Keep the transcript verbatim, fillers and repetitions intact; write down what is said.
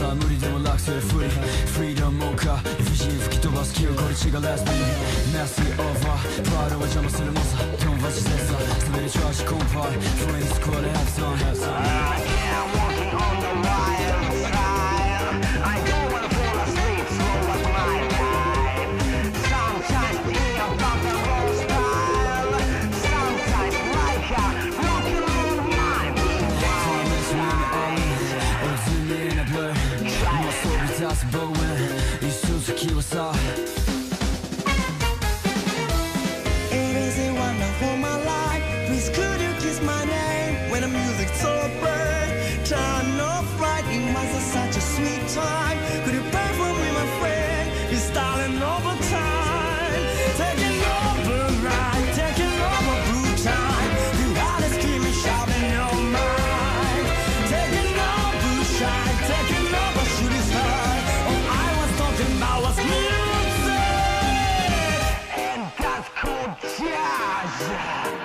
無理でも楽するフリーフリーダムもか理不尽吹き飛ばす記憶これ違うレスピーメッシーオーバープライドは邪魔する猛者ドンバチセッサー滑りチャージコンパイフレンズコールハブソン I can't walking on the wild side I don't wanna fall asleep slow was my life Sometimes in a rock and roll style Sometimes like a rock and roll mind Promise me or zoom in a blur もうそび出すボーン一瞬先はさ For my life, please could you kiss my name when the music's over? Turn off right, it was such a sweet time. Could you pray for me, my friend? It's starting over time. Taking over right, taking over blue time. You gotta scream and shout in your mind. Taking over shine, taking over shooting star. All I was talking about was music. And that's cool jazz.